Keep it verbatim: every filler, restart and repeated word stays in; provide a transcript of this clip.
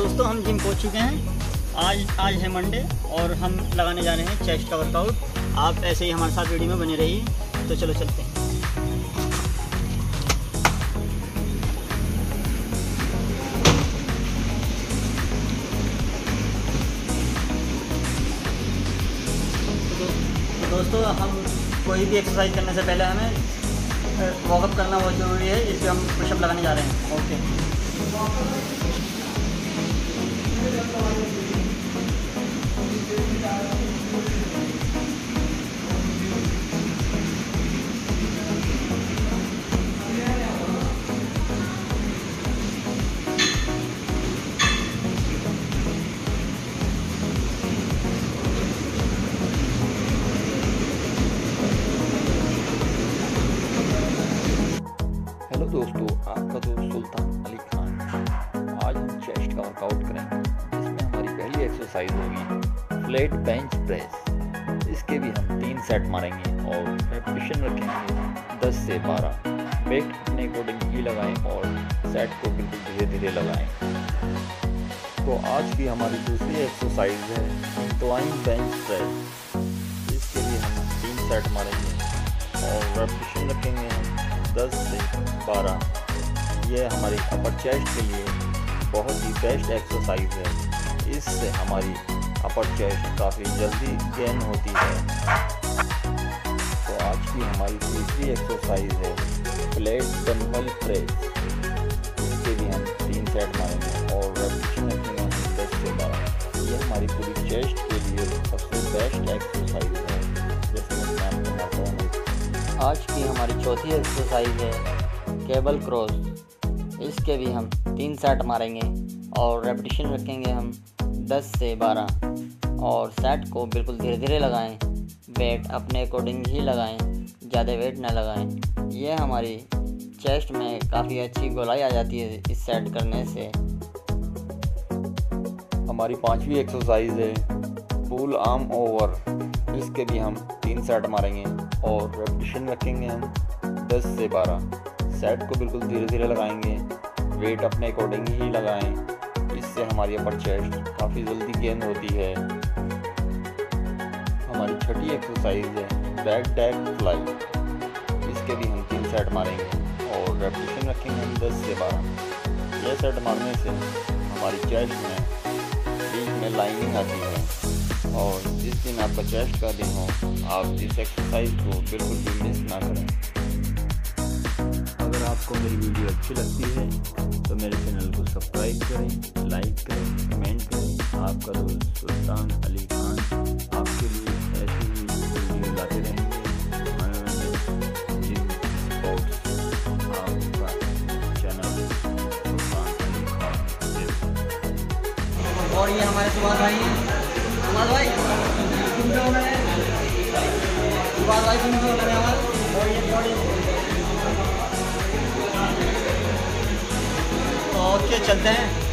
दोस्तों हम जिम पहुंच चुके हैं। आज आज है मंडे और हम लगाने जा रहे हैं चेस्ट का वर्कआउट। आप ऐसे ही हमारे साथ वीडियो में बने रहिए। तो चलो चलते हैं। तो दोस्तों हम कोई भी एक्सरसाइज करने से पहले हमें वॉर्मअप करना बहुत ज़रूरी है, इसलिए हम पुशअप लगाने जा रहे हैं। ओके हेलो दोस्तों, आपका दोस्त सुल्तान अली खान। आज हम चेस्ट का वर्कआउट करेंगे, जिसमें हमारी पहली एक्सरसाइज होगी फ्लैट बेंच प्रेस। इसके भी हम तीन सेट मारेंगे और रेपिटेशन रखेंगे दस से बारह। वेट अपने अकॉर्डिंग ही लगाएं और सेट को बिल्कुल धीरे धीरे लगाएं। तो आज की हमारी दूसरी एक्सरसाइज है इंक्लाइन बेंच प्रेस। इसके भी हम तीन सेट मारेंगे और रेपिटेशन रखेंगे दस से बारह। यह हमारी अपर चेस्ट के लिए बहुत ही बेस्ट एक्सरसाइज है। इससे हमारी अपर चेस्ट काफ़ी जल्दी गेन होती है। तो आज की हमारी तीसरी एक्सरसाइज है फ्लैट डंबल प्रेस। इसके भी हम तीन सेट मारेंगे और रेपिटेशन रखेंगे हम दस से बारह। यह हमारी पूरी चेस्ट के लिए सबसे बेस्ट एक्सरसाइज है। जैसे मैं नाम बताता हूँ, आज की हमारी चौथी एक्सरसाइज है केबल क्रॉस। इसके भी हम तीन सेट मारेंगे और रेपिटेशन रखेंगे हम दस से बारह। और सेट को बिल्कुल धीरे धीरे लगाएं। वेट अपने अकॉर्डिंग ही लगाएं, ज़्यादा वेट ना लगाएं। यह हमारी चेस्ट में काफ़ी अच्छी गोलाई आ जाती है इस सेट करने से। हमारी पांचवी एक्सरसाइज है पुल आर्म ओवर। इसके भी हम तीन सेट मारेंगे और रेपिटेशन रखेंगे हम दस से बारह। सेट को बिल्कुल धीरे धीरे लगाएंगे, वेट अपने अकॉर्डिंग ही लगाएं। इससे हमारी अपर चेस्ट काफ़ी जल्दी गेन होती है। हमारी छठी एक्सरसाइज है बैक डेक फ्लाई। इसके भी हम तीन सेट मारेंगे और रेपिटेशन रखेंगे हम दस से बारह। यह सेट मारने से हमारी चेस्ट में बीच में लाइनिंग आती है। और जिस दिन आपका चेस्ट का दिन हो, आप इस एक्सरसाइज को बिल्कुल भी मिस ना करें। अगर आपको मेरी वीडियो अच्छी लगती है तो मेरे चैनल को सब्सक्राइब करें, लाइक करें, कमेंट करें। आपका दोस्त सुल्तान अली खान आपके लिए ऐसी ही वीडियो लाते रहेंगे। जिम स्पोर्ट्स आपका चैनल सुल्तान अली खान। और ये हमारे सुभाष भाई हैं। सुभाष भाई सुन रहे हो मैंने सुभाष भाई सुन रहे हो मैंने हमारे। और ये बॉडी ओके चलते हैं।